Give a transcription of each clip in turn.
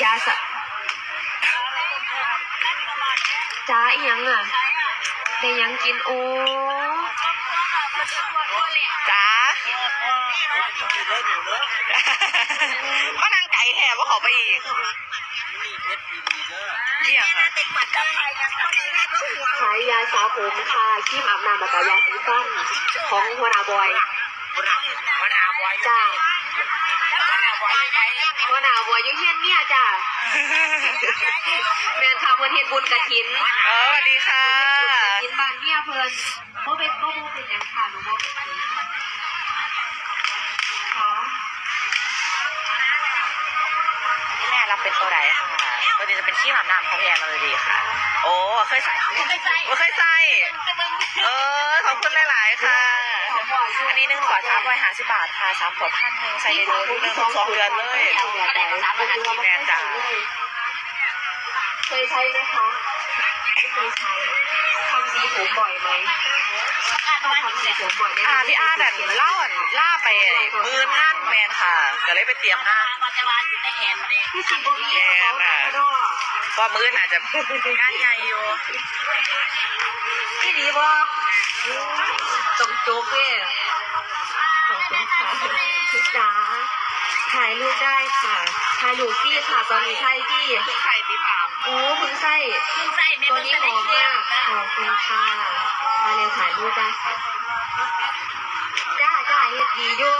จ้าสะจ้าอีหยังอ่ะได้ยังกินโอ้จ้าก็นางไก่แถมว่าเขาไปอีกเกี่ยงค่ะขายยาสระผมค่ะครีมอาบน้ำแล้วก็ยาสีฟันของหัวหน้าบอยจ้าหัวหน้าบอยยุ่งเฮียนเนี่ยจ้าแมนค่ะเพื่อนเฮ็ดบุญกฐินสวัสดีค่ะกฐินบ้านเนี่ยเพื่อนโมเป็นอย่างค่ะหนูโมค่ะแม่รับเป็นตัวไหนค่ะปกติจะเป็นขี้หมาบน้ำของพี่แอนมาเลยดีค่ะโอ้เคยใส่ขอบคุณหลายๆค่ะอันนี้1 ขวด350 บาทค่ะ3 ขวด1,000ใส่ในโดน1-2 เดือนเลยแม่จ้าเคยใช้ไหมคะไม่เคยใช้ทำสีผมบ่อยไหมทำสีผมบ่อยไหมพี่อาร์ดันล่าไปมืองานแมนค่ะก็เลยไปเตรียมงานพี่สิบโมงนี้ก็มืออาจจะงานใหญ่อยู่ที่ดีบ่ตรงโจ๊กเนี่ยขอบคุณค่ะพี่จ๋าถ่ายรูปได้ค่ะถ่ายรูปพี่ค่ะตอนนี้ใช่พี่ไข่ที่ถามโอ้พึ่งไส้ตัวนี้หอมมากขอบคุณค่ะมาเร็วถ่ายรูปได้ค่ะจ้าเฮ็ดดีอยู่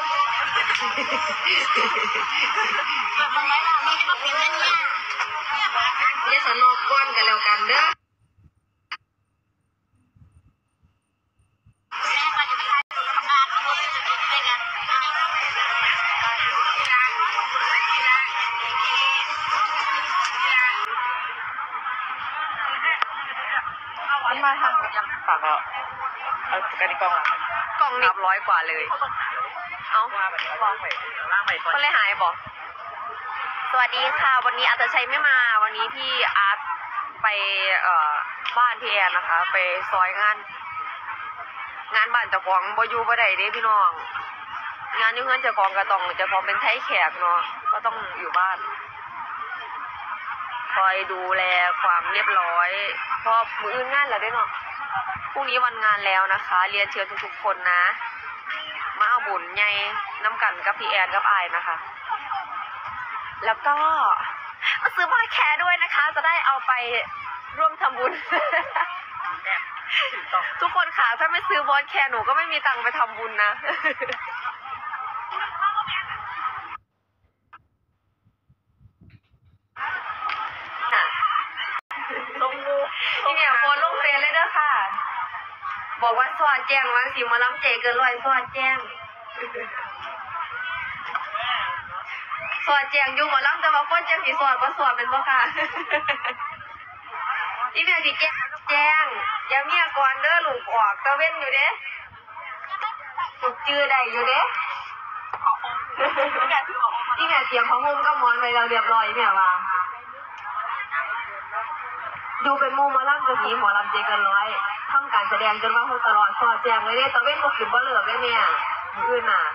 อย่าสนอกก้อนกันแล้วกันเด้อมันมาทางปากแล้วเอากันในกล่องนี้100 กว่าเลยเอาคนเลยหายบอกสวัสดีค่ะวันนี้อาจจะใช้ไม่มาวันนี้พี่อาร์ตไปบ้านพี่แอนนะคะไปซอยงานบ้านเจ้าของบ่อยู่บ่ได้เด้พี่น้องงานอยู่เงินเจ้าของก็ต้องเจ้าของเป็นไทยแขกเนาะก็ต้องอยู่บ้านคอยดูแลความเรียบร้อยเพราะมื้ออื่นงานแล้วได้เนาะพรุ่งนี้วันงานแล้วนะคะเรียนเชิญทุกๆคนนะมาเอาบุญใหญ่น้ำกันกับพี่แอนกับอายนะคะแล้วก็มาซื้อบอลแคร์ด้วยนะคะจะได้เอาไปร่วมทำบุญ ทุกคนค่ะถ้าไม่ซื้อบอลแคร์หนูก็ไม่มีตังค์ไปทำบุญนะที่เนี่ยโพสลงเฟซเลยเด้อค่ะบอกว่าสวัสดแจ้งวังสีมาล้ำเจเกิน100สวัสดแจ้งสวัสดแจ้งอยู่มาล้ำแต่ว่าคนจะผีสวัสดว่าสวัสดเป็นบ่ค่ะที่เนี่ยสิแจ้งอย่าเมียก่อนเด้อลูกออกตะเว้นอยู่เด้ถูกจื้อได้อยู่เด้ที่เนี่ยเตรียมของมุมก็มอนไว้เราเรียบร้อยเนี่ยว่าดูเป็นมุมมาล่ำกระสีหมอลำเจเกิน100ทำการแสดงจนว่าเขาตลอดสอดแจงเลยเนี่ยตะเว้นก็ขึ้นบ่เหลือเลยเนี่ยอื่นน่ะ